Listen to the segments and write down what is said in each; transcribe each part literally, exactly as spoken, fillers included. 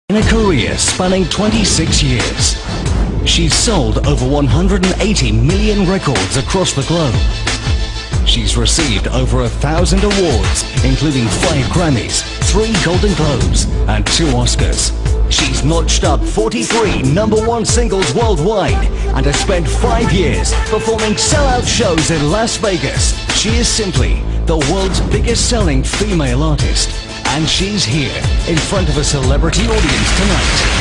In a career spanning twenty-six years, she's sold over one hundred eighty million records across the globe. She's received over a thousand awards, including five Grammys, three Golden Globes, and two Oscars. She's notched up forty-three number one singles worldwide and has spent five years performing sellout shows in Las Vegas. She is simply the world's biggest selling female artist. And she's here in front of a celebrity audience tonight.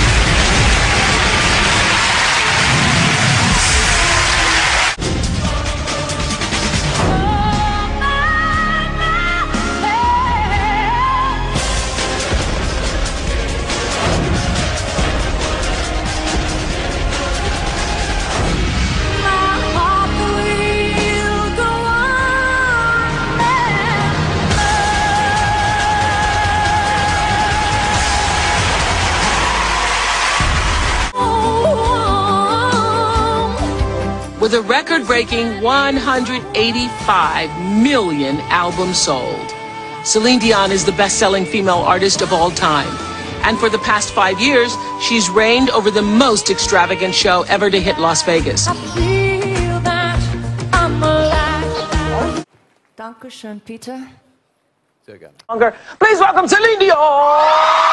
With a record-breaking one hundred eighty-five million albums sold, Celine Dion is the best-selling female artist of all time. And for the past five years, she's reigned over the most extravagant show ever to hit Las Vegas. I feel that I'm alive. Dankeschön, Peter. Please welcome Celine Dion!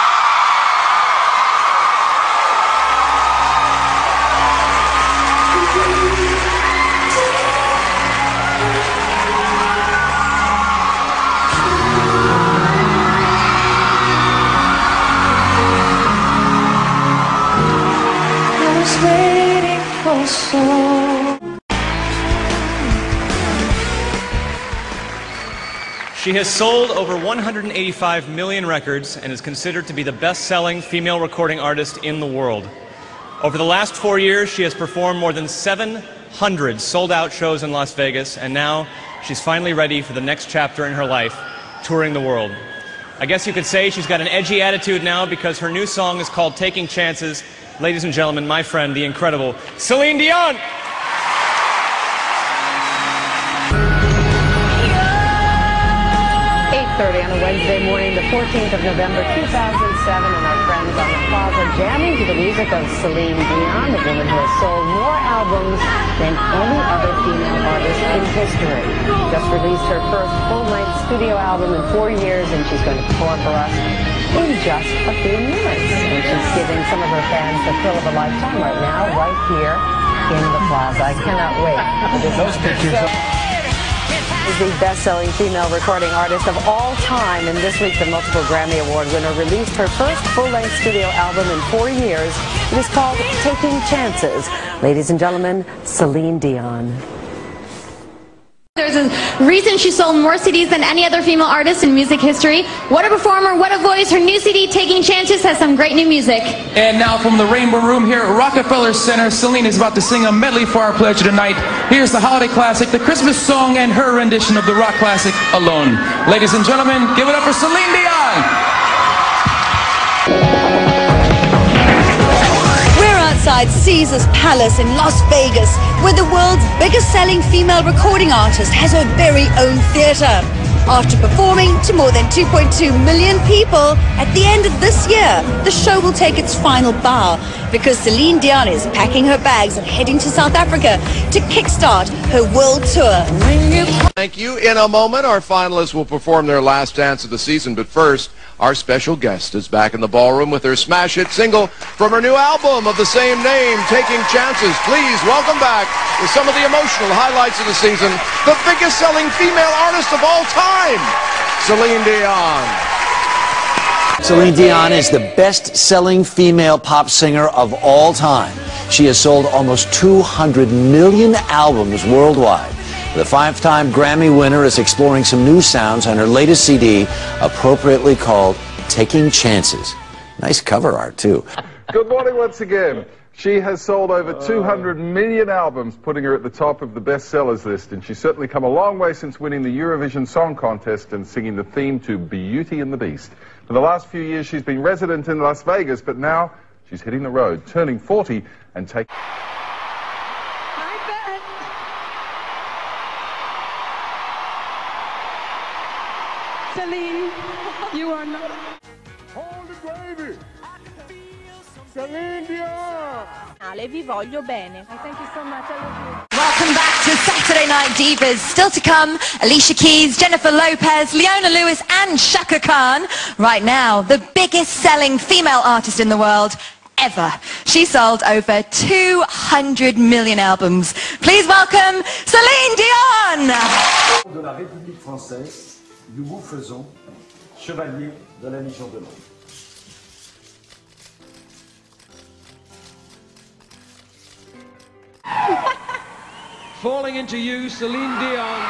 Waiting for so. She has sold over one hundred eighty-five million records and is considered to be the best-selling female recording artist in the world. Over the last four years, she has performed more than seven hundred sold-out shows in Las Vegas, and now she's finally ready for the next chapter in her life, touring the world. I guess you could say she's got an edgy attitude now because her new song is called Taking Chances. Ladies and gentlemen, my friend, the incredible Celine Dion! eight thirty on a Wednesday morning, the fourteenth of November, two thousand seven, and our friends on the plaza jamming to the music of Celine Dion, the woman who has sold more albums than any other female artist in history. Just released her first full-length studio album in four years, and she's going to perform for us in just a few minutes. And she's giving some of her fans the thrill of a lifetime right now, right here in the plaza. I cannot wait for this. Those pictures. Is the best-selling female recording artist of all time, and this week the multiple Grammy Award winner released her first full-length studio album in four years. It is called Taking Chances. Ladies and gentlemen, Celine Dion. There's a reason she sold more C Ds than any other female artist in music history. What a performer, what a voice. Her new C D, Taking Chances, has some great new music. And now from the Rainbow Room here at Rockefeller Center, Celine is about to sing a medley for our pleasure tonight. Here's the holiday classic, the Christmas song, and her rendition of the rock classic, Alone. Ladies and gentlemen, give it up for Celine Dion! Outside Caesar's Palace in Las Vegas, where the world's biggest selling female recording artist has her very own theater. After performing to more than two point two million people, at the end of this year, the show will take its final bow because Celine Dion is packing her bags and heading to South Africa to kickstart her world tour. Thank you. In a moment, our finalists will perform their last dance of the season, but first, our special guest is back in the ballroom with her smash hit single from her new album of the same name, Taking Chances. Please welcome back, with some of the emotional highlights of the season, the biggest selling female artist of all time, Celine Dion. Celine Dion is the best-selling female pop singer of all time. She has sold almost two hundred million albums worldwide. The five-time Grammy winner is exploring some new sounds on her latest C D, appropriately called Taking Chances. Nice cover art, too. Good morning once again. She has sold over two hundred million albums, putting her at the top of the bestsellers list, and she's certainly come a long way since winning the Eurovision Song Contest and singing the theme to Beauty and the Beast. For the last few years, she's been resident in Las Vegas, but now she's hitting the road, turning forty and taking... Celine, you are not... Hold it, baby! Celine Dion! Ale, vi voglio bene. Thank you so much, I love you. Welcome back to Saturday Night Divas. Still to come, Alicia Keys, Jennifer Lopez, Leona Lewis and Chaka Khan. Right now, the biggest selling female artist in the world ever. She sold over two hundred million albums. Please welcome Celine Dion! De la République française, nous vous faisons chevalier de la Légion d'honneur. Falling into you, Celine Dion.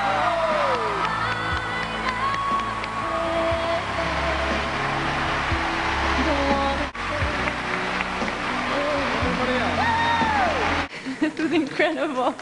This is incredible.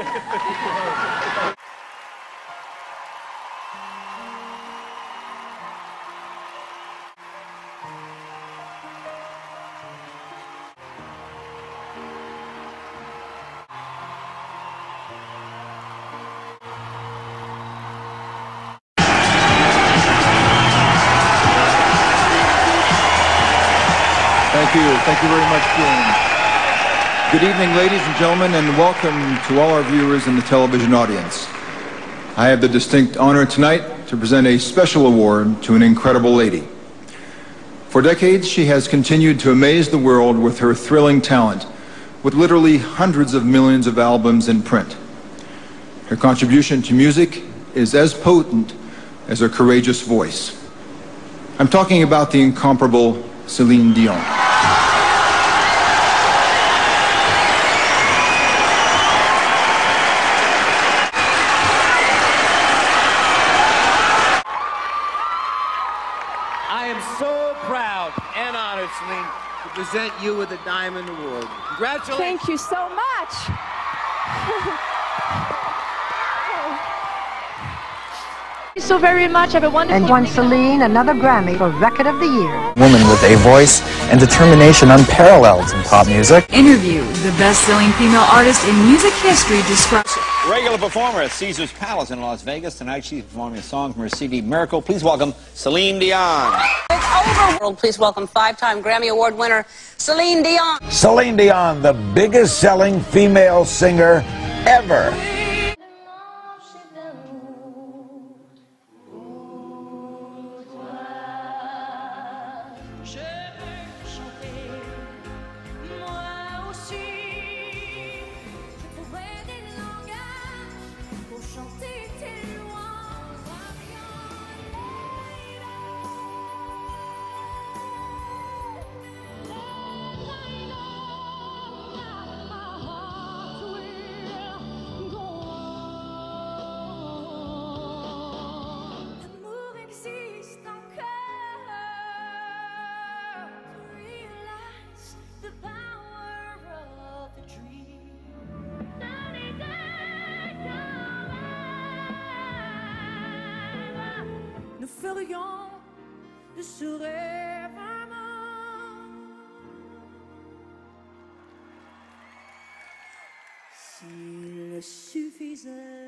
Thank you. Thank you very much, June. Good evening, ladies and gentlemen, and welcome to all our viewers and the television audience. I have the distinct honor tonight to present a special award to an incredible lady. For decades, she has continued to amaze the world with her thrilling talent, with literally hundreds of millions of albums in print. Her contribution to music is as potent as her courageous voice. I'm talking about the incomparable Celine Dion. I am so proud and honored, Celine, to present you with the Diamond Award. Congratulations. Thank you so much. Thank you so very much. Have a wonderful And won Celine another Grammy for Record of the Year. Woman with a voice and determination unparalleled in pop music. Interview, the best-selling female artist in music history, describes... Regular performer at Caesars Palace in Las Vegas. Tonight she's performing a song from her C D Miracle. Please welcome Celine Dion. It's over. Please welcome five-time Grammy Award winner Celine Dion. Celine Dion, the biggest selling female singer ever. Nous ferions de ce rêve un monde. S'il suffisait.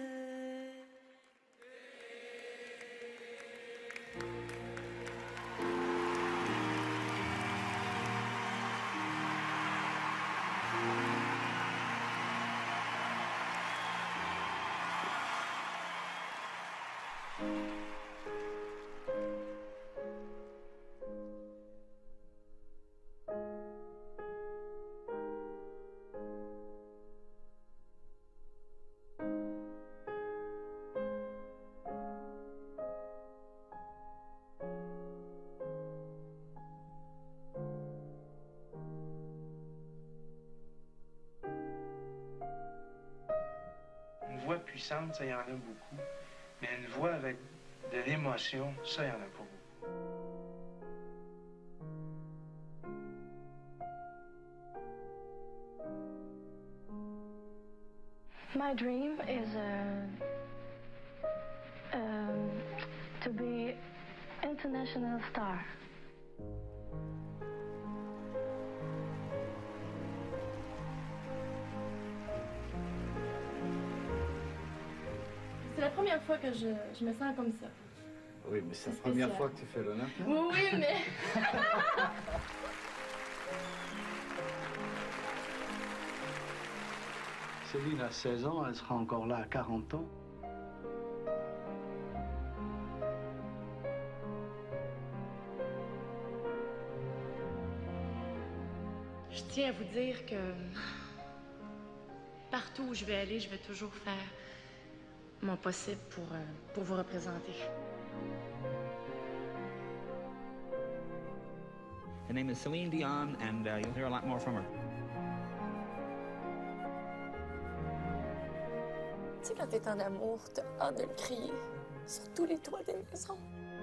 Une voix puissante, ça, il y en a beaucoup. Mais une voix avec de l'émotion, ça, il y en a pas beaucoup. My dream is uh, um, to be international star. C'est la première fois que je, je me sens comme ça. Oui, mais c'est la première fois que tu fais l'Olympia. Oui, oui, mais... Céline a seize ans, elle sera encore là à quarante ans. Je tiens à vous dire que partout où je vais aller, je vais toujours faire mon possible pour, euh, pour vous représenter. Her name is Celine Dion, and uh, you'll hear a lot more from her. Tu sais, quand t'es en amour, t'as hâte de le crier sur tous les toits des maisons.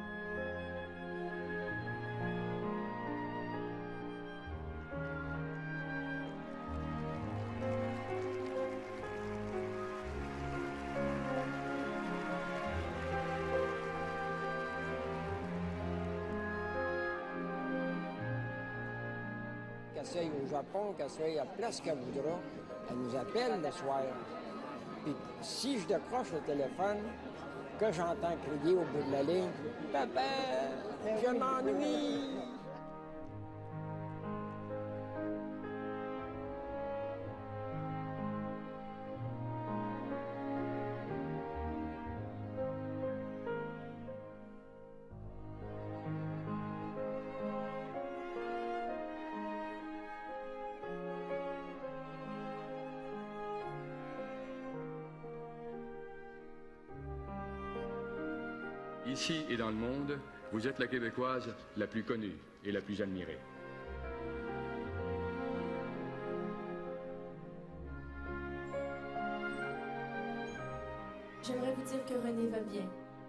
Qu'elle soit au Japon, qu'elle soit à place qu'elle voudra, elle nous appelle le soir. Puis si je décroche le téléphone, que j'entends crier au bout de la ligne, « Papa, je m'ennuie! » Ici et dans le monde, vous êtes la Québécoise la plus connue et la plus admirée. J'aimerais vous dire que René va bien.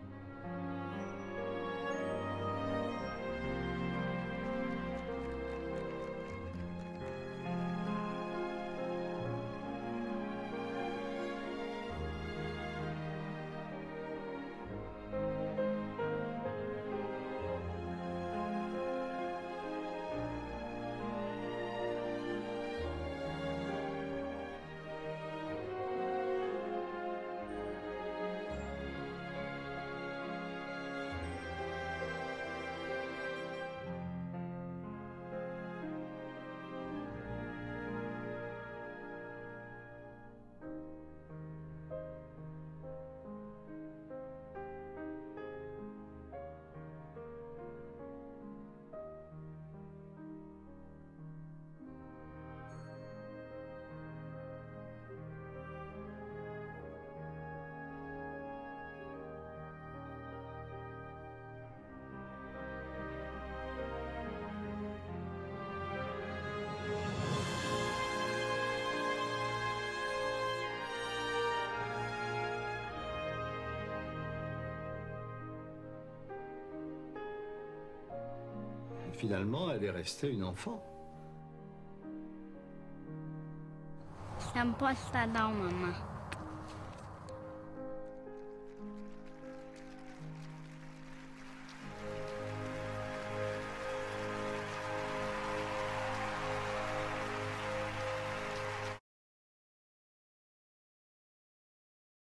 Finalement, elle est restée une enfant. J'aime pas ce talon, maman.